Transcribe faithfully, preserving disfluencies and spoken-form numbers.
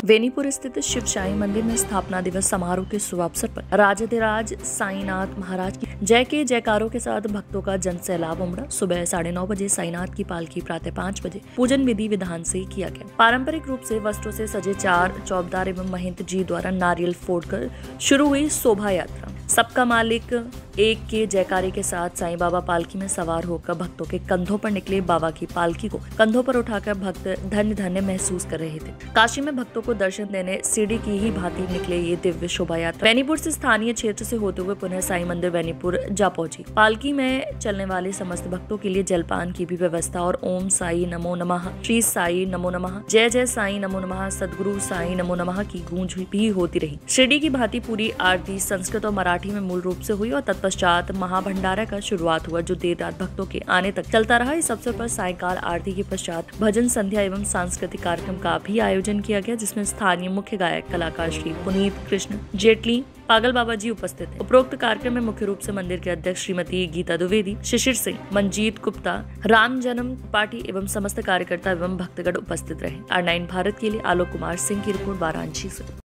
वेनीपुर स्थित शिव शाही मंदिर में स्थापना दिवस समारोह के शुभ अवसर पर राजाधिराज साईनाथ महाराज की जय के जयकारों के साथ भक्तों का जन सैलाब उमड़ा। सुबह साढ़े नौ बजे साईनाथ की पालकी प्रातः पाँच बजे पूजन विधि विधान से किया गया। पारंपरिक रूप से वस्त्रों से सजे चार चौबदार एवं महंत जी द्वारा नारियल फोड़कर शुरू हुई शोभा यात्रा सबका मालिक एक के जयकारे के साथ साईं बाबा पालकी में सवार होकर भक्तों के कंधों पर निकले। बाबा की पालकी को कंधों पर उठाकर भक्त धन्य धन्य महसूस कर रहे थे। काशी में भक्तों को दर्शन देने सीढ़ी की ही भांति निकले ये दिव्य शोभा यात्रा वैनीपुर से स्थानीय क्षेत्र से होते हुए पुनः साईं मंदिर वैनीपुर जा पहुंची। पालकी में चलने वाले समस्त भक्तों के लिए जलपान की भी व्यवस्था और ओम साई नमो नमः, श्री साई नमो नमः, जय जय साई नमो नमः, सदगुरु साई नमो नमः की गूंज भी होती रही। सीढ़ी की भांति पूरी आरती संस्कृत और मराठी में मूल रूप से हुई और तत्पश्चात महाभंडारा का शुरुआत हुआ जो देर रात भक्तों के आने तक चलता रहा। इस अवसर पर सायंकाल आरती के पश्चात भजन संध्या एवं सांस्कृतिक कार्यक्रम का भी आयोजन किया गया, जिसमें स्थानीय मुख्य गायक कलाकार श्री पुनीत कृष्ण जेटली पागल बाबा जी उपस्थित थे। उपरोक्त कार्यक्रम में मुख्य रूप से मंदिर के अध्यक्ष श्रीमती गीता द्विवेदी, शिशिर सिंह, मंजीत गुप्ता, राम जन्म पार्टी एवं समस्त कार्यकर्ता एवं भक्तगण उपस्थित रहे। आर नाइन भारत के लिए आलोक कुमार सिंह की रिपोर्ट वाराणसी से।